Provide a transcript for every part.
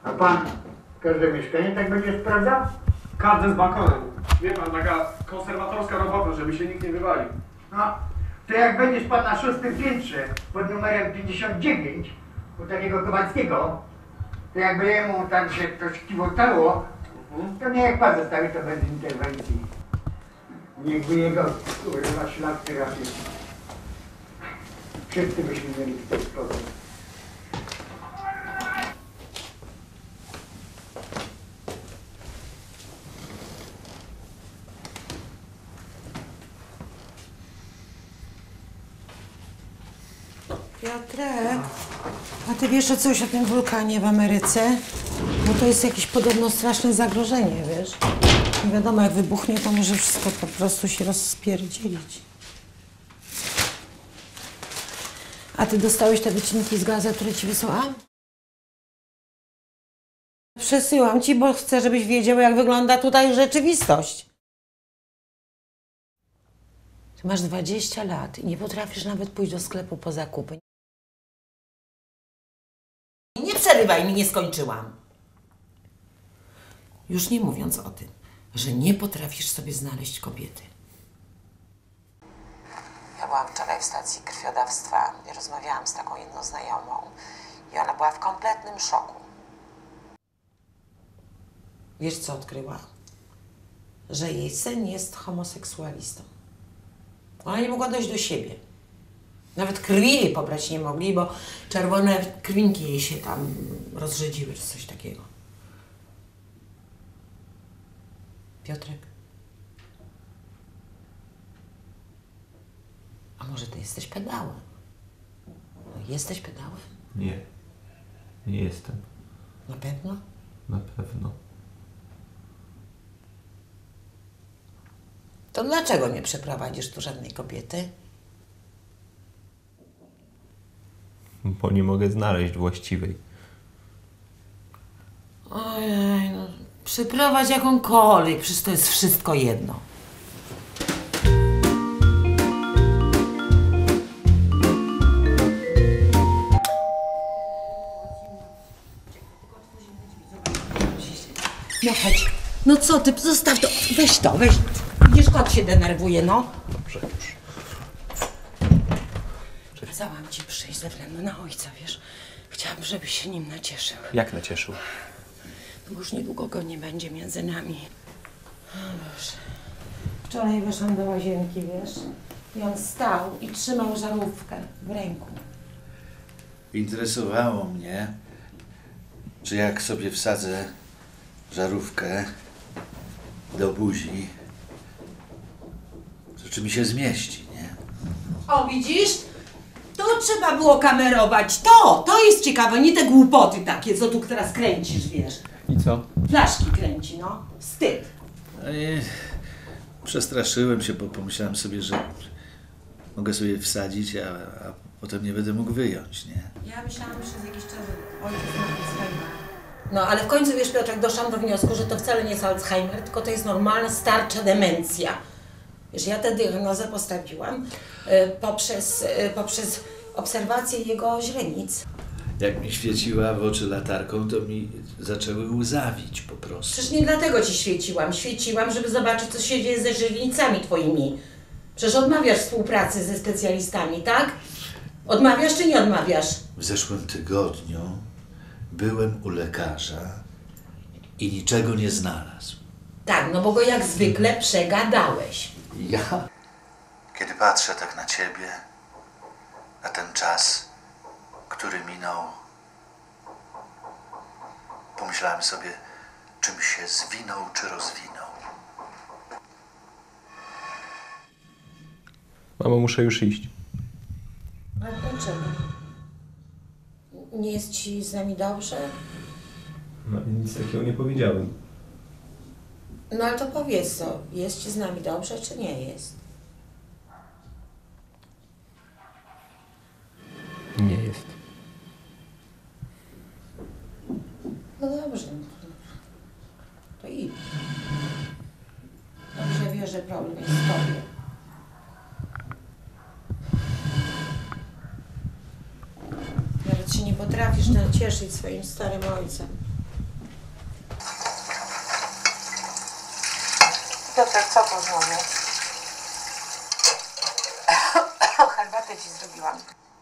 A pan każde mieszkanie tak będzie sprawdzał? Każde z balkonem. Wie pan, taka konserwatorska robota, żeby się nikt nie wywalił. No, to jak będziesz pan na 6. piętrze pod numerem 59 u takiego Kowalskiego, to jakby jemu tam się coś kiwotało, to nie jak pan zostawi, to bez interwencji. Niechby jego kurwa szlak trafił. Wszyscy byśmy mieli w ten sposób. Piotrek, a ty wiesz coś o tym wulkanie w Ameryce? No to jest jakieś podobno straszne zagrożenie, wiesz? Nie wiadomo, jak wybuchnie, to może wszystko po prostu się rozpierdzielić. A ty dostałeś te wycinki z gazet, które ci wysłałam? Przesyłam ci, bo chcę, żebyś wiedział, jak wygląda tutaj rzeczywistość. Ty masz 20 lat i nie potrafisz nawet pójść do sklepu po zakupy. Nie przerywaj mi, nie skończyłam. Już nie mówiąc o tym, że nie potrafisz sobie znaleźć kobiety. Ja byłam wczoraj w stacji krwiodawstwa i rozmawiałam z taką jedną znajomą i ona była w kompletnym szoku. Wiesz, co odkryła? Że jej syn jest homoseksualistą. Ona nie mogła dojść do siebie. Nawet krwi jej pobrać nie mogli, bo czerwone krwinki jej się tam rozrzedziły, czy coś takiego. Piotrek? A może ty jesteś pedałem? No, jesteś pedałem? Nie. Nie jestem. Na pewno? Na pewno. To dlaczego nie przeprowadzisz tu żadnej kobiety? Bo nie mogę znaleźć właściwej. Ojej, no przyprowadź jakąkolwiek, przecież to jest wszystko jedno. No chodź. No co ty, zostaw to, weź to, weź. Widzisz, kot się denerwuje, no. Dobrze, już. Kazałam ci przyjść ze względu na ojca, wiesz. Chciałabym, żebyś się nim nacieszył. Jak nacieszył? No już niedługo go nie będzie między nami. O Boże. Wczoraj wyszłam do łazienki, wiesz. I on stał i trzymał żarówkę w ręku. Interesowało mnie, czy jak sobie wsadzę żarówkę do buzi, to czy mi się zmieści, nie? O, widzisz? To trzeba było kamerować. To jest ciekawe, nie te głupoty takie, co tu teraz kręcisz, wiesz. I co? Flaszki kręci, no. Wstyd. No i przestraszyłem się, bo pomyślałem sobie, że mogę sobie wsadzić, a potem nie będę mógł wyjąć, nie? Ja myślałam przez jakiś czas, że ojciec ma Alzheimer. No, ale w końcu, wiesz, Piotrek, doszłam do wniosku, że to wcale nie jest Alzheimer, tylko to jest normalna, starcza demencja. Wiesz, ja tę diagnozę postawiłam poprzez obserwację jego źrenic. Jak mi świeciła w oczy latarką, to mi zaczęły łzawić po prostu. Przecież nie dlatego ci świeciłam. Świeciłam, żeby zobaczyć, co się dzieje ze źrenicami twoimi. Przecież odmawiasz współpracy ze specjalistami, tak? Odmawiasz czy nie odmawiasz? W zeszłym tygodniu byłem u lekarza i niczego nie znalazł. Tak, no bo go jak zwykle przegadałeś. Ja? Kiedy patrzę tak na ciebie, na ten czas, który minął, pomyślałem sobie, czym się zwinął czy rozwinął. Mamo, muszę już iść. A dlaczego? Nie jest ci z nami dobrze? No nic takiego nie powiedziałem. No ale to powiedz co, jest ci z nami dobrze, czy nie jest? Nie jest. No dobrze. To idź. Dobrze wiesz, że problem jest w tobie. Nawet się nie potrafisz nacieszyć swoim starym ojcem. Piotrek, co to znowu? Herbatę ci zrobiłam.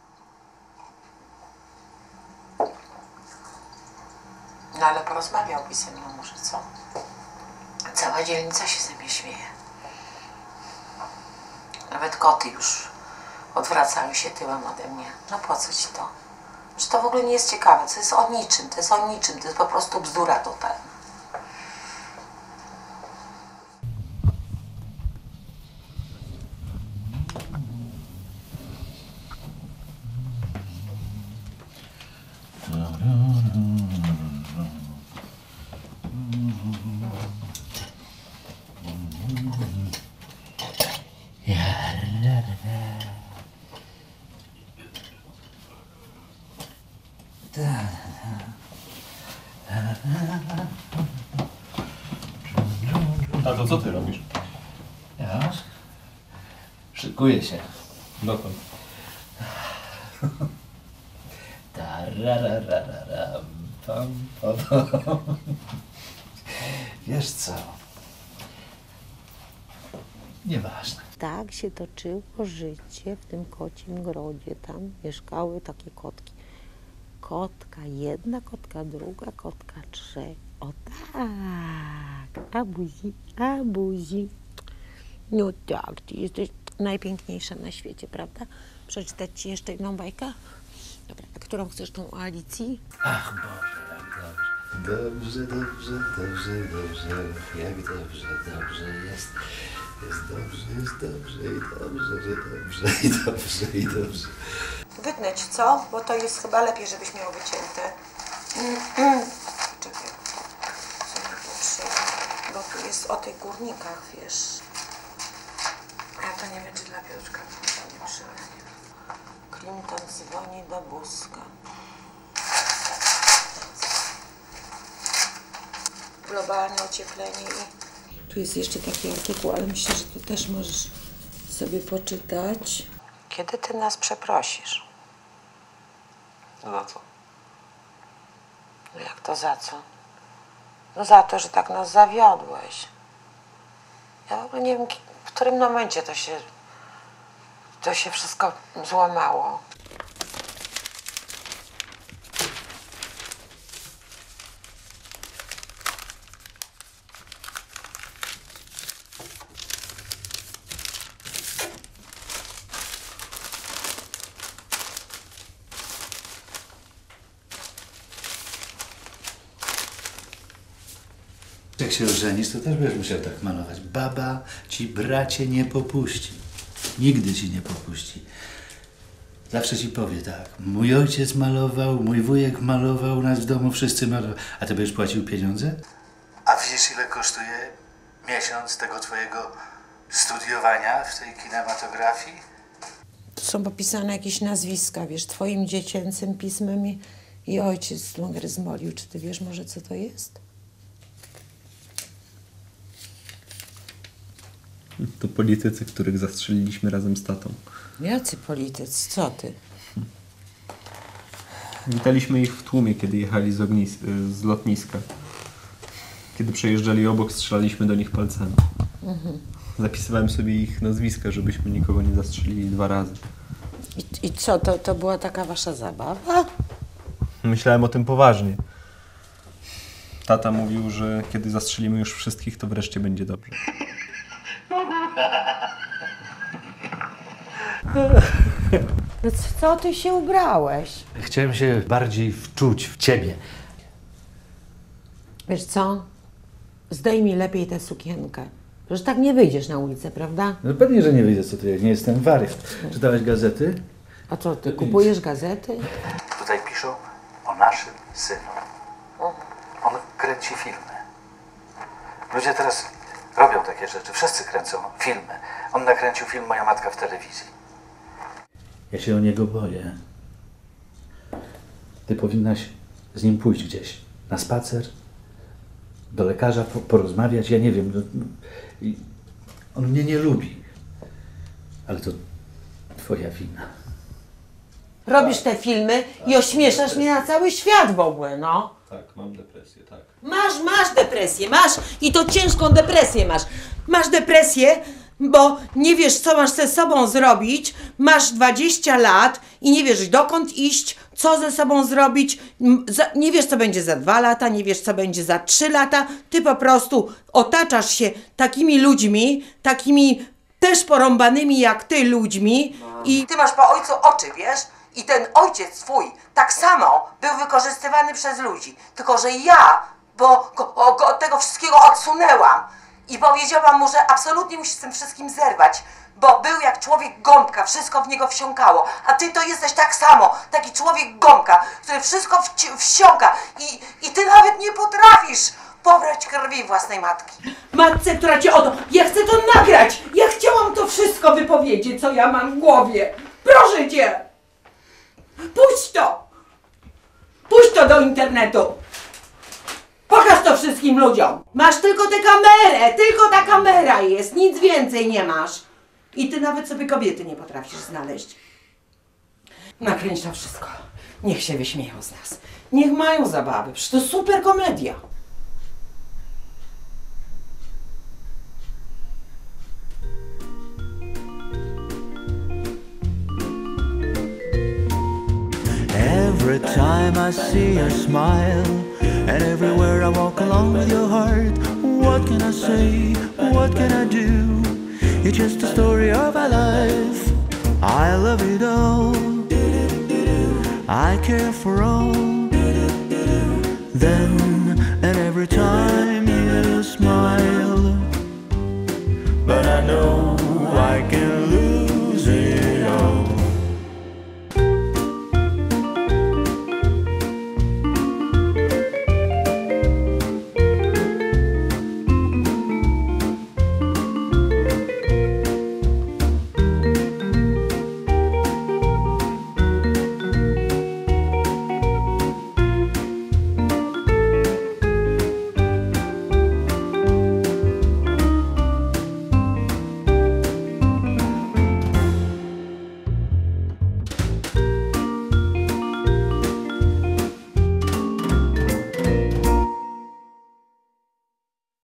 No ale porozmawiałbyś ze mną może, co? Cała dzielnica się ze mnie śmieje. Nawet koty już odwracają się tyłem ode mnie. No po co ci to? Że to w ogóle nie jest ciekawe, to jest o niczym, to jest po prostu bzdura totalna. Tato, co ty robisz? Ja? Szykuję się. Dokąd? Tararararam, pam, pam. Wiesz co? Nieważne. Tak się toczyło życie w tym kocim grodzie. Tam mieszkały takie kotki. Kotka jedna, kotka druga, kotka trzech. O tak, a buzi. No tak, ty jesteś najpiękniejsza na świecie, prawda? Przeczytać ci jeszcze jedną bajkę? Dobra, a którą chcesz, tą o Alicji? Ach Boże, jak dobrze. Dobrze, jak dobrze jest. Jest dobrze i dobrze. Wytnę ci, co? Bo to jest chyba lepiej, żebyś miał wycięte. Czekaj, co mi tu trzeba? Bo tu jest o tych górnikach, wiesz. A to nie wiem, czy dla Piotrka to nie przylanie. Clinton dzwoni do Buzka. Globalne ocieplenie i... Tu jest jeszcze taki artykuł, ale myślę, że ty też możesz sobie poczytać. Kiedy ty nas przeprosisz? Za co? No jak to za co? No za to, że tak nas zawiodłeś. Ja w ogóle nie wiem, w którym momencie to się wszystko złamało. Jak się ożenisz, to też będziesz musiał tak malować. Baba ci, bracie, nie popuści. Nigdy ci nie popuści. Zawsze ci powie tak. Mój ojciec malował, mój wujek malował, u nas w domu wszyscy malowali. A ty będziesz płacił pieniądze? A wiesz, ile kosztuje miesiąc tego twojego studiowania w tej kinematografii? Tu są popisane jakieś nazwiska, wiesz, twoim dziecięcym pismem i ojciec zmolił. Czy ty wiesz może, co to jest? To politycy, których zastrzeliliśmy razem z tatą. Jacy politycy? Co ty? Witaliśmy ich w tłumie, kiedy jechali z lotniska. Kiedy przejeżdżali obok, strzelaliśmy do nich palcami. Zapisywałem sobie ich nazwiska, żebyśmy nikogo nie zastrzelili 2 razy. I co, to była taka wasza zabawa? Myślałem o tym poważnie. Tata mówił, że kiedy zastrzelimy już wszystkich, to wreszcie będzie dobrze. No co ty się ubrałeś? Chciałem się bardziej wczuć w ciebie. Wiesz co? Zdejmij lepiej tę sukienkę. Że tak nie wyjdziesz na ulicę, prawda? No pewnie, że nie wyjdę, co ty, nie jestem wariat. Czytałeś gazety? A co, ty kupujesz gazety? Tutaj piszą o naszym synu. On kręci filmy. Ludzie teraz robią takie rzeczy. Wszyscy kręcą filmy. On nakręcił film Moja matka w telewizji. Ja się o niego boję. Ty powinnaś z nim pójść gdzieś. Na spacer. Do lekarza porozmawiać. Ja nie wiem. On mnie nie lubi. Ale to twoja wina. Robisz te filmy i ośmieszasz mnie na cały świat w ogóle, no. Tak, mam depresję, tak. Masz depresję, masz i to ciężką depresję masz. Masz depresję, bo nie wiesz, co masz ze sobą zrobić, masz 20 lat i nie wiesz, dokąd iść, co ze sobą zrobić, nie wiesz, co będzie za 2 lata, nie wiesz, co będzie za 3 lata, ty po prostu otaczasz się takimi ludźmi, takimi też porąbanymi jak ty ludźmi i ty masz po ojcu oczy, wiesz? I ten ojciec twój tak samo był wykorzystywany przez ludzi, tylko że ja, bo go od tego wszystkiego odsunęłam i powiedziałam mu, że absolutnie musi z tym wszystkim zerwać, bo był jak człowiek gąbka, wszystko w niego wsiąkało, a ty to jesteś tak samo, taki człowiek gąbka, który wszystko wsiąka i ty nawet nie potrafisz pobrać krwi własnej matki. Matce, która cię oto, ja chcę to nagrać, ja chciałam to wszystko wypowiedzieć, co ja mam w głowie, proszę cię. Puść to! Puść to do internetu! Pokaż to wszystkim ludziom! Masz tylko tę kamerę! Tylko ta kamera jest! Nic więcej nie masz! I ty nawet sobie kobiety nie potrafisz znaleźć. Nakręć to wszystko. Niech się wyśmieją z nas. Niech mają zabawy. Przecież to super komedia. Every time I see your smile, and everywhere I walk along with your heart, what can I say, what can I do? You're just the story of our life. I love it all, I care for all. Then